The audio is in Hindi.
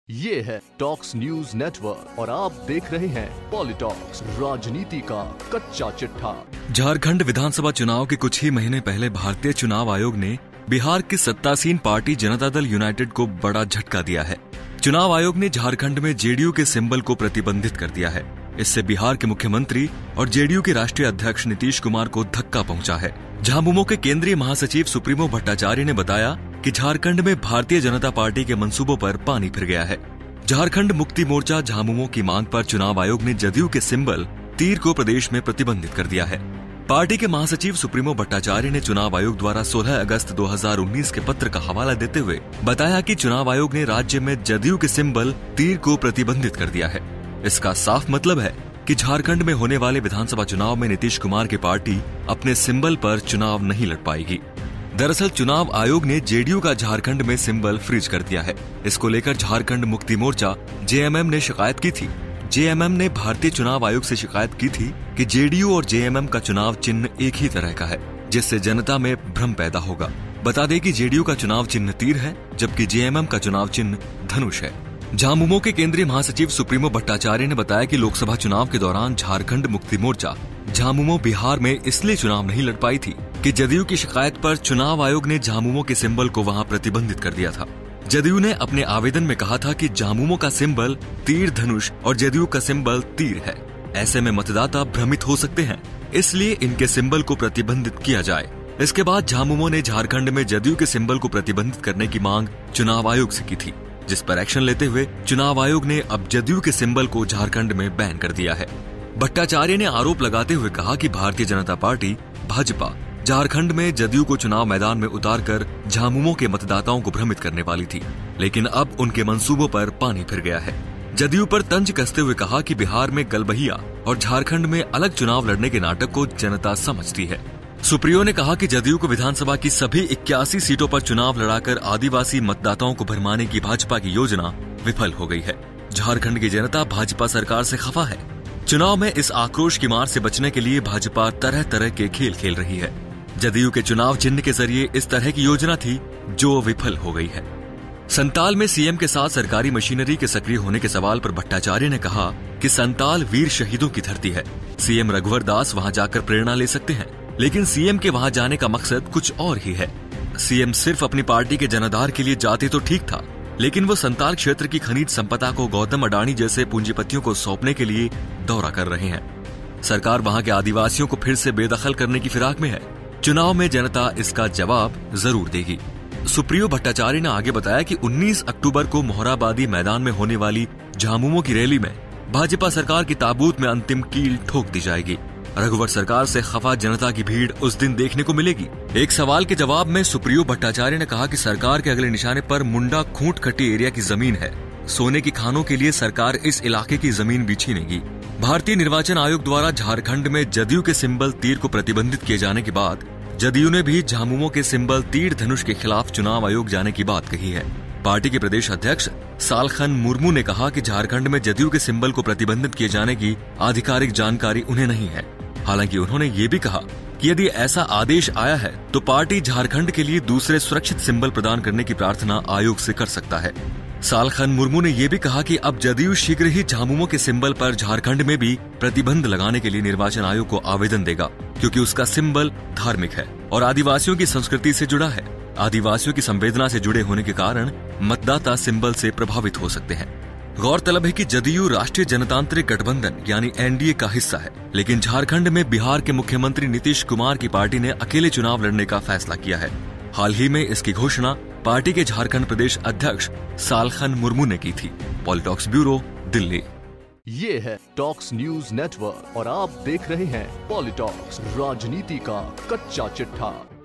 ये है टॉक्स न्यूज नेटवर्क और आप देख रहे हैं पॉलिटॉक्स, राजनीति का कच्चा चिट्ठा। झारखंड विधानसभा चुनाव के कुछ ही महीने पहले भारतीय चुनाव आयोग ने बिहार की सत्तासीन पार्टी जनता दल यूनाइटेड को बड़ा झटका दिया है। चुनाव आयोग ने झारखंड में जेडीयू के सिंबल को प्रतिबंधित कर दिया है। इससे बिहार के मुख्यमंत्री और जेडीयू के राष्ट्रीय अध्यक्ष नीतीश कुमार को धक्का पहुंचा है। झामुमो के केंद्रीय महासचिव सुप्रीमो भट्टाचार्य ने बताया कि झारखंड में भारतीय जनता पार्टी के मंसूबों पर पानी फिर गया है। झारखंड मुक्ति मोर्चा झामुमो की मांग पर चुनाव आयोग ने जदयू के सिंबल तीर को प्रदेश में प्रतिबंधित कर दिया है। पार्टी के महासचिव सुप्रीमो भट्टाचार्य ने चुनाव आयोग द्वारा 16 अगस्त 2019 के पत्र का हवाला देते हुए बताया कि चुनाव आयोग ने राज्य में जदयू के सिंबल तीर को प्रतिबंधित कर दिया है। इसका साफ मतलब है कि झारखंड में होने वाले विधानसभा चुनाव में नीतीश कुमार की पार्टी अपने सिंबल पर चुनाव नहीं लड़ पाएगी। दरअसल चुनाव आयोग ने जेडीयू का झारखंड में सिंबल फ्रीज कर दिया है। इसको लेकर झारखंड मुक्ति मोर्चा जेएमएम ने शिकायत की थी। जेएमएम ने भारतीय चुनाव आयोग से शिकायत की थी कि जेडीयू और जेएमएम का चुनाव चिन्ह एक ही तरह का है, जिससे जनता में भ्रम पैदा होगा। बता दें कि जेडीयू का चुनाव चिन्ह तीर है, जबकि जेएमएम का चुनाव चिन्ह धनुष है। झामुमो के केंद्रीय महासचिव सुप्रीमो भट्टाचार्य ने बताया कि लोकसभा चुनाव के दौरान झारखंड मुक्ति मोर्चा झामुमो बिहार में इसलिए चुनाव नहीं लड़ पाई थी कि जदयू की शिकायत पर चुनाव आयोग ने झामुमो के सिंबल को वहां प्रतिबंधित कर दिया था। जदयू ने अपने आवेदन में कहा था कि झामुमो का सिंबल तीर धनुष और जदयू का सिंबल तीर है। ऐसे में मतदाता भ्रमित हो सकते हैं, इसलिए इनके सिंबल को प्रतिबंधित किया जाए। इसके बाद झामुमो ने झारखंड में जदयू के सिंबल को प्रतिबंधित करने की मांग चुनाव आयोग से की थी, जिस पर एक्शन लेते हुए चुनाव आयोग ने अब जदयू के सिंबल को झारखंड में बैन कर दिया है। भट्टाचार्य ने आरोप लगाते हुए कहा कि भारतीय जनता पार्टी भाजपा झारखंड में जदयू को चुनाव मैदान में उतारकर झामुमो के मतदाताओं को भ्रमित करने वाली थी, लेकिन अब उनके मंसूबों पर पानी फिर गया है। जदयू पर तंज कसते हुए कहा कि बिहार में गलबहिया और झारखंड में अलग चुनाव लड़ने के नाटक को जनता समझती है। सुप्रियो ने कहा कि जदयू को विधानसभा की सभी 81 सीटों पर चुनाव लड़ाकर आदिवासी मतदाताओं को भरमाने की भाजपा की योजना विफल हो गई है। झारखंड की जनता भाजपा सरकार से खफा है। चुनाव में इस आक्रोश की मार से बचने के लिए भाजपा तरह तरह के खेल खेल रही है। जदयू के चुनाव चिन्ह के जरिए इस तरह की योजना थी जो विफल हो गई है। संताल में सीएम के साथ सरकारी मशीनरी के सक्रिय होने के सवाल पर भट्टाचार्य ने कहा कि संताल वीर शहीदों की धरती है। सीएम रघुवर दास वहां जाकर प्रेरणा ले सकते हैं, लेकिन सीएम के वहां जाने का मकसद कुछ और ही है। सीएम सिर्फ अपनी पार्टी के जनाधार के लिए जाते तो ठीक था, लेकिन वो संताल क्षेत्र की खनिज संपदा को गौतम अडानी जैसे पूंजीपतियों को सौंपने के लिए दौरा कर रहे हैं। सरकार वहां के आदिवासियों को फिर से बेदखल करने की फिराक में है। चुनाव में जनता इसका जवाब जरूर देगी। सुप्रियो भट्टाचार्य ने आगे बताया कि 19 अक्टूबर को मोहराबादी मैदान में होने वाली झामुमो की रैली में भाजपा सरकार की ताबूत में अंतिम कील ठोक दी जाएगी। रघुवर सरकार से खफा जनता की भीड़ उस दिन देखने को मिलेगी। एक सवाल के जवाब में सुप्रियो भट्टाचार्य ने कहा कि सरकार के अगले निशाने पर मुंडा खूंट खट्टी एरिया की जमीन है। सोने की खानों के लिए सरकार इस इलाके की जमीन भी छीनेगी। भारतीय निर्वाचन आयोग द्वारा झारखंड में जदयू के सिंबल तीर को प्रतिबंधित किए जाने के बाद जदयू ने भी झामुमो के सिंबल तीर धनुष के खिलाफ चुनाव आयोग जाने की बात कही है। पार्टी के प्रदेश अध्यक्ष सालखन मुर्मू ने कहा कि झारखंड में जदयू के सिंबल को प्रतिबंधित किए जाने की आधिकारिक जानकारी उन्हें नहीं है। हालांकि उन्होंने ये भी कहा कि यदि ऐसा आदेश आया है तो पार्टी झारखंड के लिए दूसरे सुरक्षित सिंबल प्रदान करने की प्रार्थना आयोग से कर सकता है। सालखन मुर्मू ने यह भी कहा कि अब जदयू शीघ्र ही झामुमो के सिंबल पर झारखंड में भी प्रतिबंध लगाने के लिए निर्वाचन आयोग को आवेदन देगा, क्योंकि उसका सिंबल धार्मिक है और आदिवासियों की संस्कृति से जुड़ा है। आदिवासियों की संवेदना से जुड़े होने के कारण मतदाता सिंबल से प्रभावित हो सकते हैं। गौरतलब है कि जदयू राष्ट्रीय जनतांत्रिक गठबंधन यानी एनडीए का हिस्सा है, लेकिन झारखंड में बिहार के मुख्यमंत्री नीतीश कुमार की पार्टी ने अकेले चुनाव लड़ने का फैसला किया है। हाल ही में इसकी घोषणा पार्टी के झारखंड प्रदेश अध्यक्ष सालखन मुर्मू ने की थी। Politalks bureau, Delhi. ये है टॉक्स न्यूज नेटवर्क और आप देख रहे हैं पॉलिटॉक्स, राजनीति का कच्चा चिट्ठा।